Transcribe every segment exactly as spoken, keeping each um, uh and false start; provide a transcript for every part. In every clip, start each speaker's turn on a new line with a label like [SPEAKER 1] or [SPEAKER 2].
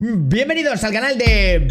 [SPEAKER 1] Bienvenidos al canal de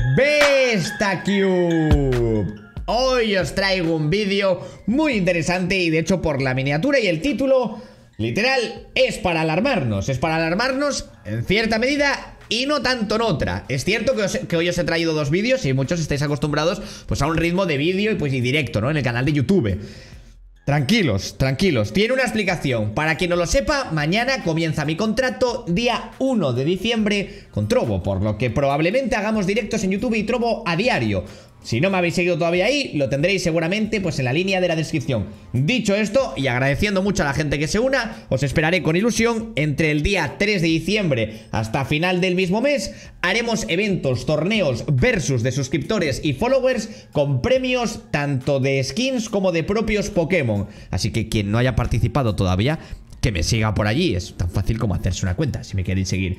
[SPEAKER 1] Bestacube. Hoy os traigo un vídeo muy interesante y de hecho por la miniatura y el título, literal, es para alarmarnos. Es para alarmarnos en cierta medida y no tanto en otra. Es cierto que, os, que hoy os he traído dos vídeos y muchos estáis acostumbrados pues a un ritmo de vídeo y pues y directo, ¿no? En el canal de YouTube. Tranquilos, tranquilos, tiene una explicación. Para quien no lo sepa, mañana comienza mi contrato día uno de diciembre con Trovo, por lo que probablemente hagamos directos en YouTube y Trovo a diario. Si no me habéis seguido todavía ahí, lo tendréis seguramente pues en la línea de la descripción. Dicho esto, y agradeciendo mucho a la gente que se una, os esperaré con ilusión. Entre el día tres de diciembre hasta final del mismo mes, haremos eventos, torneos, versus de suscriptores y followers con premios tanto de skins como de propios Pokémon. Así que quien no haya participado todavía, que me siga por allí. Es tan fácil como hacerse una cuenta, si me queréis seguir.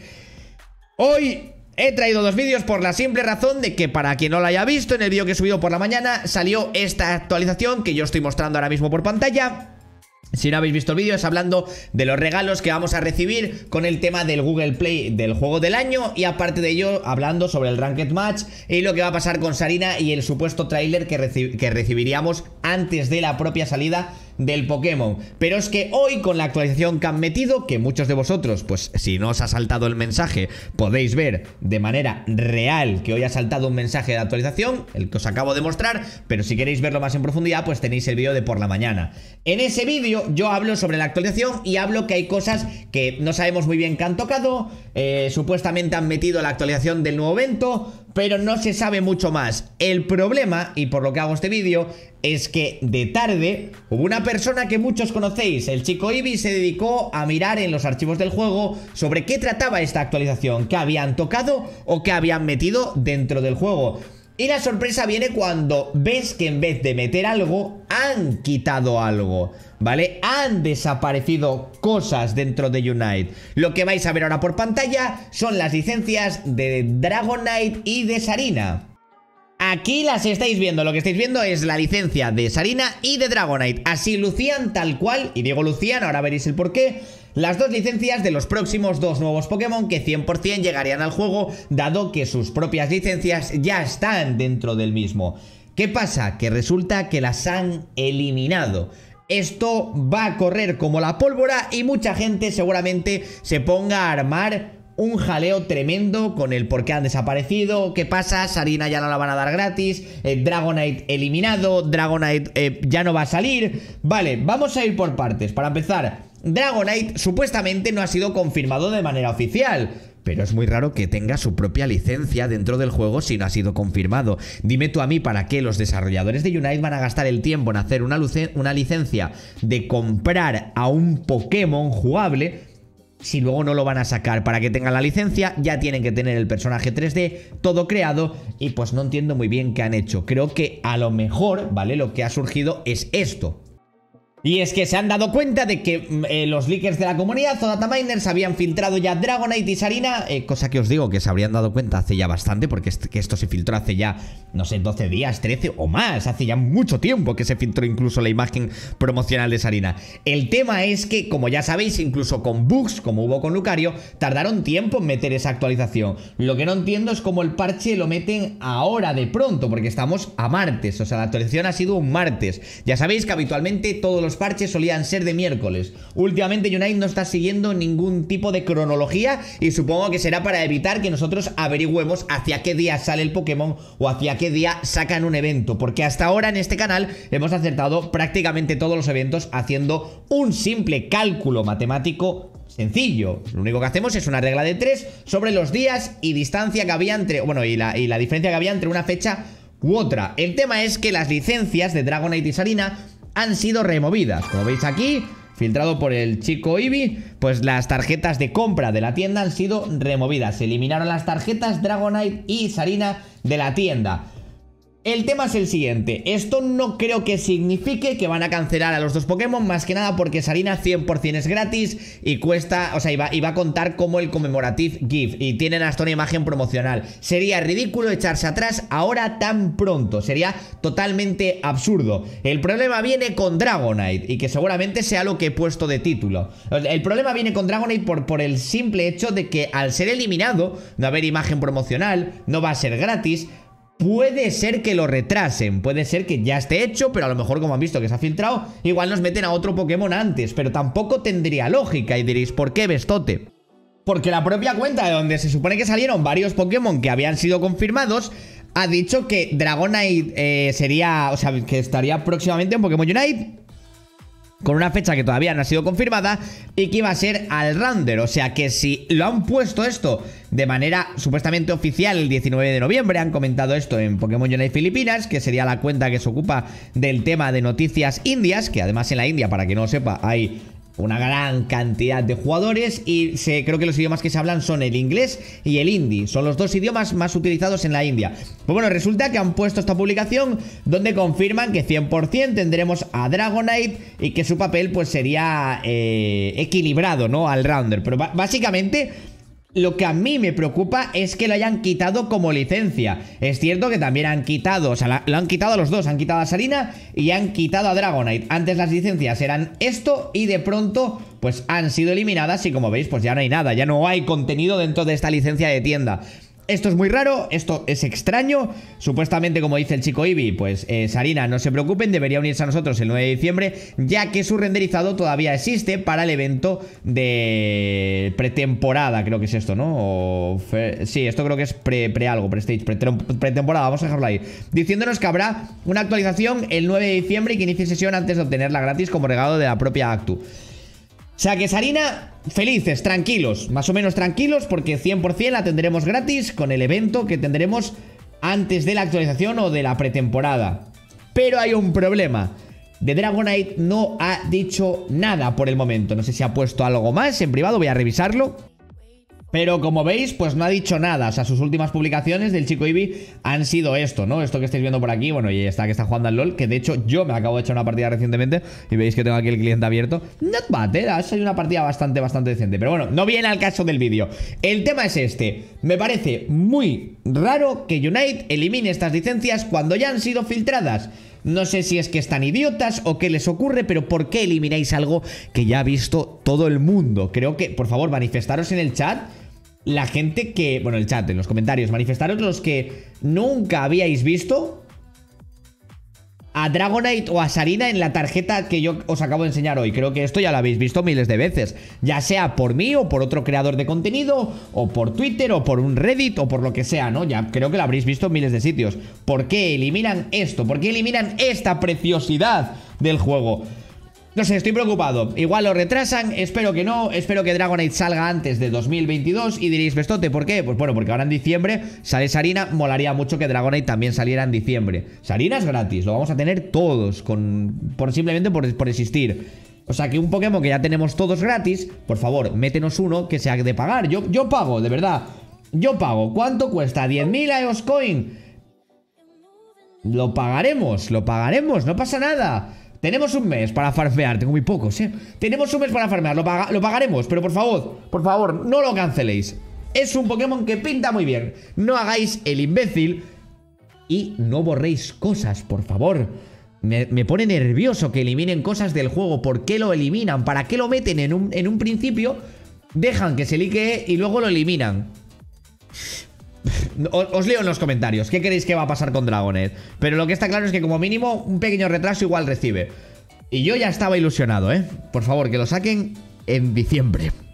[SPEAKER 1] Hoy he traído dos vídeos por la simple razón de que, para quien no lo haya visto, en el vídeo que he subido por la mañana salió esta actualización que yo estoy mostrando ahora mismo por pantalla. Si no habéis visto el vídeo, es hablando de los regalos que vamos a recibir con el tema del Google Play del juego del año. Y aparte de ello, hablando sobre el Ranked Match y lo que va a pasar con Sarina y el supuesto tráiler que, reci que recibiríamos antes de la propia salida del Pokémon. Pero es que hoy, con la actualización que han metido, que muchos de vosotros, pues si no os ha saltado el mensaje, podéis ver de manera real que hoy ha saltado un mensaje de actualización, el que os acabo de mostrar. Pero si queréis verlo más en profundidad, pues tenéis el vídeo de por la mañana. En ese vídeo yo hablo sobre la actualización y hablo que hay cosas que no sabemos muy bien que han tocado. eh, Supuestamente han metido la actualización del nuevo evento, pero no se sabe mucho más. El problema, y por lo que hago este vídeo, es que de tarde hubo una persona que muchos conocéis, el chico Eevee, se dedicó a mirar en los archivos del juego sobre qué trataba esta actualización, qué habían tocado o qué habían metido dentro del juego. Y la sorpresa viene cuando ves que en vez de meter algo, han quitado algo, ¿vale? Han desaparecido cosas dentro de Unite. Lo que vais a ver ahora por pantalla son las licencias de Dragonite y de Sarina. Aquí las estáis viendo, lo que estáis viendo es la licencia de Sarina y de Dragonite. Así lucían tal cual, y digo lucían, ahora veréis el porqué, las dos licencias de los próximos dos nuevos Pokémon que cien por cien llegarían al juego, dado que sus propias licencias ya están dentro del mismo. ¿Qué pasa? Que resulta que las han eliminado. Esto va a correr como la pólvora y mucha gente seguramente se ponga a armar un jaleo tremendo con el por qué han desaparecido, qué pasa, Sarina ya no la van a dar gratis, eh, Dragonite eliminado, Dragonite eh, ya no va a salir. Vale, vamos a ir por partes. Para empezar, Dragonite supuestamente no ha sido confirmado de manera oficial, pero es muy raro que tenga su propia licencia dentro del juego si no ha sido confirmado. Dime tú a mí para qué los desarrolladores de Unite van a gastar el tiempo en hacer una, una licencia de comprar a un Pokémon jugable si luego no lo van a sacar. Para que tengan la licencia ya tienen que tener el personaje tres D todo creado y pues no entiendo muy bien qué han hecho. Creo que a lo mejor, ¿vale? Lo que ha surgido es esto. Y es que se han dado cuenta de que eh, los leakers de la comunidad o dataminers habían filtrado ya Dragonite y Sarina, eh, cosa que os digo que se habrían dado cuenta hace ya bastante, porque est que esto se filtró hace ya, no sé, doce días, trece o más, hace ya mucho tiempo que se filtró incluso la imagen promocional de Sarina. El tema es que, como ya sabéis, incluso con bugs, como hubo con Lucario, tardaron tiempo en meter esa actualización. Lo que no entiendo es cómo el parche lo meten ahora de pronto, porque estamos a martes, o sea, la actualización ha sido un martes. Ya sabéis que habitualmente todos los parches solían ser de miércoles. Últimamente Unite no está siguiendo ningún tipo de cronología y supongo que será para evitar que nosotros averigüemos hacia qué día sale el Pokémon o hacia qué día sacan un evento, porque hasta ahora en este canal hemos acertado prácticamente todos los eventos haciendo un simple cálculo matemático sencillo. Lo único que hacemos es una regla de tres sobre los días y distancia que había entre, bueno, y la, y la diferencia que había entre una fecha u otra. El tema es que las licencias de Dragonite y Sarina han sido removidas. Como veis aquí, filtrado por el chico Eevee, pues las tarjetas de compra de la tienda han sido removidas. Se eliminaron las tarjetas Dragonite y Sarina de la tienda. El tema es el siguiente, esto no creo que signifique que van a cancelar a los dos Pokémon, más que nada porque Sarina cien por cien es gratis y cuesta, o sea, iba, iba a contar como el Commemorative Gift y tienen hasta una imagen promocional. Sería ridículo echarse atrás ahora tan pronto, sería totalmente absurdo. El problema viene con Dragonite y que seguramente sea lo que he puesto de título. El problema viene con Dragonite por, por el simple hecho de que al ser eliminado, no va a haber imagen promocional, no va a ser gratis. Puede ser que lo retrasen, puede ser que ya esté hecho, pero a lo mejor como han visto que se ha filtrado, igual nos meten a otro Pokémon antes, pero tampoco tendría lógica y diréis, ¿por qué, Bestote? Porque la propia cuenta de donde se supone que salieron varios Pokémon que habían sido confirmados ha dicho que Dragonite eh, sería, o sea, que estaría próximamente en Pokémon Unite con una fecha que todavía no ha sido confirmada y que iba a ser Alrander. O sea que si lo han puesto esto de manera supuestamente oficial el diecinueve de noviembre, han comentado esto en Pokémon Unite Filipinas, que sería la cuenta que se ocupa del tema de noticias indias, que además en la India, para que no lo sepa, hay una gran cantidad de jugadores y se, creo que los idiomas que se hablan son el inglés y el hindi. Son los dos idiomas más utilizados en la India. Pues bueno, resulta que han puesto esta publicación donde confirman que cien por cien tendremos a Dragonite y que su papel pues sería eh, equilibrado, ¿no? Al rounder. Pero básicamente lo que a mí me preocupa es que lo hayan quitado como licencia. Es cierto que también han quitado, o sea, la, lo han quitado a los dos. Han quitado a Sarina y han quitado a Dragonite. Antes las licencias eran esto y de pronto pues han sido eliminadas y como veis pues ya no hay nada. Ya no hay contenido dentro de esta licencia de tienda. Esto es muy raro, esto es extraño. Supuestamente, como dice el chico Eevee, pues eh, Sarina, no se preocupen, debería unirse a nosotros el nueve de diciembre, ya que su renderizado todavía existe para el evento de pretemporada, creo que es esto, ¿no? O fe... Sí, esto creo que es pre, pre algo, pre-stage, pretemporada, vamos a dejarlo ahí. Diciéndonos que habrá una actualización el nueve de diciembre y que inicie sesión antes de obtenerla gratis como regalo de la propia Actu. O sea que Sarina, felices, tranquilos, más o menos tranquilos, porque cien por cien la tendremos gratis con el evento que tendremos antes de la actualización o de la pretemporada. Pero hay un problema. De Dragonite no ha dicho nada por el momento. No sé si ha puesto algo más en privado, voy a revisarlo. Pero como veis, pues no ha dicho nada. O sea, sus últimas publicaciones del chico Eevee han sido esto, ¿no? Esto que estáis viendo por aquí, bueno, y está que está jugando al LoL, que de hecho yo me acabo de echar una partida recientemente y veis que tengo aquí el cliente abierto. Not bad, ¿eh? Ha sido una partida bastante, bastante decente. Pero bueno, no viene al caso del vídeo. El tema es este. Me parece muy raro que Unite elimine estas licencias cuando ya han sido filtradas. No sé si es que están idiotas o qué les ocurre, pero ¿por qué elimináis algo que ya ha visto todo el mundo? Creo que, por favor, manifestaros en el chat la gente que... Bueno, el chat, en los comentarios, manifestaros los que nunca habíais visto a Dragonite o a Sarina en la tarjeta que yo os acabo de enseñar hoy. Creo que esto ya lo habéis visto miles de veces, ya sea por mí o por otro creador de contenido, o por Twitter, o por un Reddit, o por lo que sea, ¿no? Ya creo que lo habréis visto en miles de sitios. ¿Por qué eliminan esto? ¿Por qué eliminan esta preciosidad del juego? No sé, estoy preocupado. Igual lo retrasan, espero que no. Espero que Dragonite salga antes de dos mil veintidós. Y diréis, Bestote, ¿por qué? Pues bueno, porque ahora en diciembre sale Sarina. Molaría mucho que Dragonite también saliera en diciembre. Sarina es gratis, lo vamos a tener todos con, por, simplemente por, por existir. O sea que un Pokémon que ya tenemos todos gratis, por favor, métenos uno que sea de pagar. Yo, yo pago, de verdad. Yo pago. ¿Cuánto cuesta? diez mil E O S Coin. Lo pagaremos, lo pagaremos, no pasa nada. Tenemos un mes para farmear, tengo muy pocos, ¿eh? Tenemos un mes para farmear, lo, paga lo pagaremos, pero por favor, por favor, no lo canceléis. Es un Pokémon que pinta muy bien. No hagáis el imbécil y no borréis cosas, por favor. Me, me pone nervioso que eliminen cosas del juego. ¿Por qué lo eliminan? ¿Para qué lo meten en un, en un principio? Dejan que se liquee y luego lo eliminan. Os, os leo en los comentarios qué queréis que va a pasar con Dragonite. Pero lo que está claro es que como mínimo un pequeño retraso igual recibe. Y yo ya estaba ilusionado, ¿eh? Por favor, que lo saquen en diciembre.